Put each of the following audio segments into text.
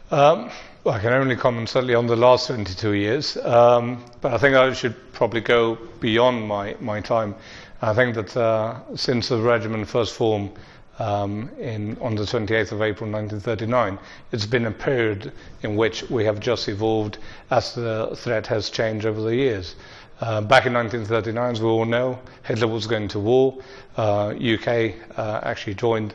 Well, I can only comment certainly on the last 22 years, but I think I should probably go beyond my time. I think that since the regiment first formed on the 28th of April 1939, it's been a period in which we have just evolved as the threat has changed over the years. Back in 1939, as we all know, Hitler was going to war. UK actually joined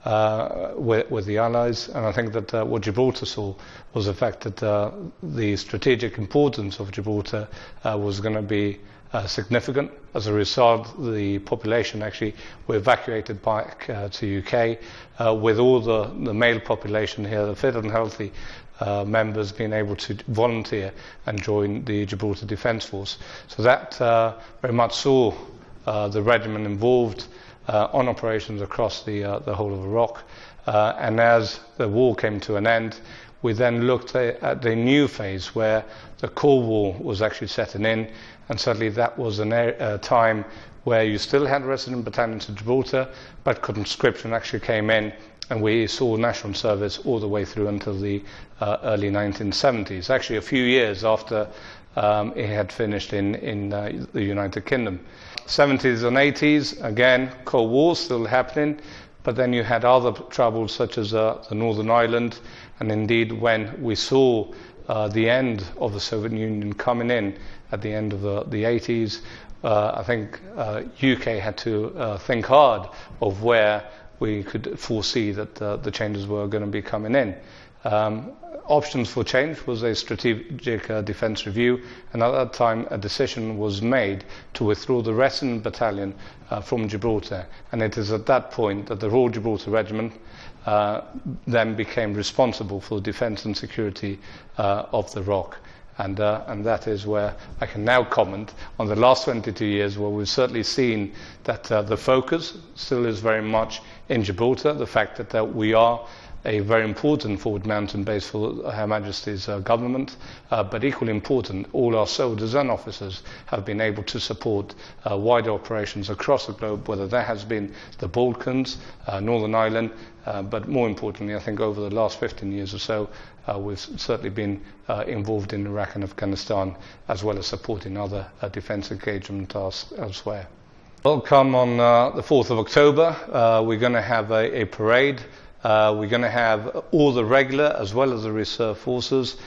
with the Allies, and I think that what Gibraltar saw was the fact that the strategic importance of Gibraltar was going to be significant. As a result, the population actually were evacuated back to UK, with all the male population here, the fit and healthy members being able to volunteer and join the Gibraltar Defence Force. So that very much saw the regiment involved on operations across the whole of Iraq, and as the war came to an end, we then looked at the new phase where the Cold War was actually setting in, and certainly that was a time where you still had resident battalions in Gibraltar, but conscription actually came in, and we saw national service all the way through until the early 1970s, actually a few years after it had finished in the United Kingdom. 70s and 80s, again, Cold War still happening, but then you had other troubles such as the Northern Ireland, and indeed when we saw the end of the Soviet Union coming in at the end of the 80s, I think UK had to think hard of where we could foresee that the changes were going to be coming in. Options for change was a strategic defence review, and at that time a decision was made to withdraw the resident battalion from Gibraltar, and it is at that point that the Royal Gibraltar Regiment then became responsible for the defence and security of the ROC. And that is where I can now comment on the last 22 years, where we've certainly seen that the focus still is very much in Gibraltar, the fact that we are a very important forward mountain base for Her Majesty's government, but equally important, all our soldiers and officers have been able to support wider operations across the globe, whether that has been the Balkans, Northern Ireland, but more importantly, I think over the last 15 years or so, we've certainly been involved in Iraq and Afghanistan, as well as supporting other defence engagement tasks elsewhere. Well, come on the 4th of October, we're going to have a parade. We're going to have all the regular as well as the reserve forces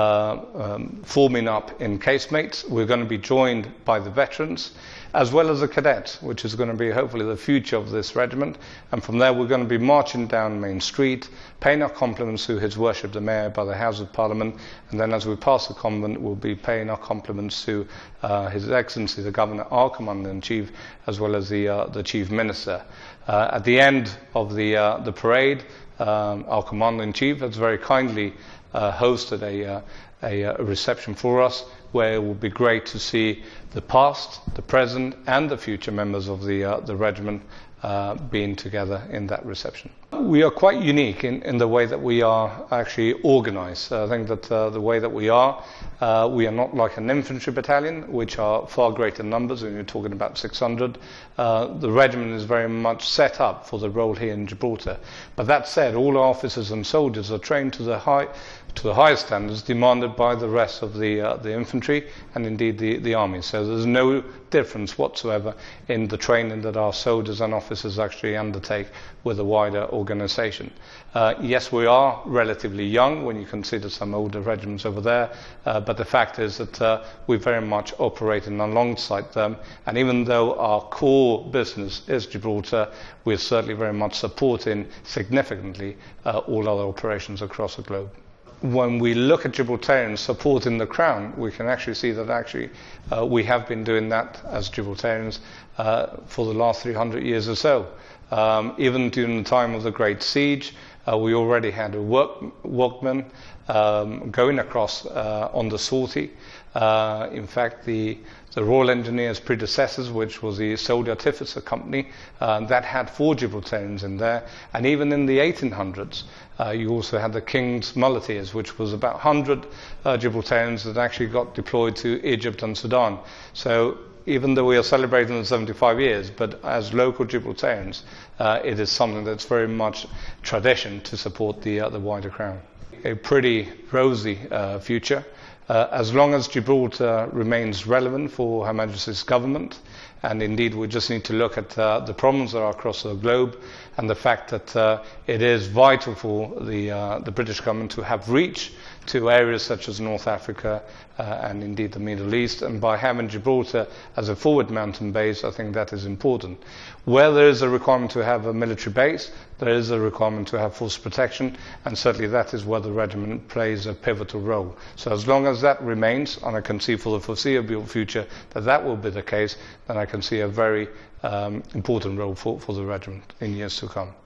forming up in casemates. We're going to be joined by the veterans as well as the cadets, which is going to be hopefully the future of this regiment. And from there we're going to be marching down Main Street, paying our compliments to His Worship the Mayor by the House of Parliament, and then as we pass the convent we'll be paying our compliments to His Excellency the Governor, our Commander-in-Chief, as well as the Chief Minister. At the end of the parade, our Commander-in-Chief has very kindly hosted a reception for us, where it will be great to see the past, the present and the future members of the regiment being together in that reception. We are quite unique in the way that we are actually organised. I think that the way that we are not like an infantry battalion, which are far greater numbers, and you're talking about 600. The regiment is very much set up for the role here in Gibraltar. But that said, all our officers and soldiers are trained to the highest standards demanded by the rest of the infantry and indeed the army. So there's no difference whatsoever in the training that our soldiers and officers actually undertake with a wider organisation. Yes, we are relatively young when you consider some older regiments over there, but the fact is that we're very much operating alongside them, and even though our core business is Gibraltar, we're certainly very much supporting significantly all other operations across the globe. When we look at Gibraltarians supporting the Crown, we can actually see that we have been doing that as Gibraltarians for the last 300 years or so. Even during the time of the Great Siege, we already had a workman going across on the sortie. In fact, the Royal Engineers' predecessors, which was the Soldier Artificer Company, that had 4 Gibraltarians in there, and even in the 1800s, you also had the King's Muleteers, which was about 100 Gibraltarians that actually got deployed to Egypt and Sudan. So even though we are celebrating the 75 years, but as local Gibraltarians, it is something that's very much tradition to support the wider Crown. a pretty rosy future. As long as Gibraltar remains relevant for Her Majesty's government, and indeed we just need to look at the problems that are across the globe and the fact that it is vital for the British government to have reach to areas such as North Africa and indeed the Middle East, and by having Gibraltar as a forward mountain base, I think that is important. Where there is a requirement to have a military base, there is a requirement to have force protection, and certainly that is where the regiment plays a pivotal role. So as long as that remains, and I can see for the foreseeable future that that will be the case, then I can see a very important role for the regiment in years to come.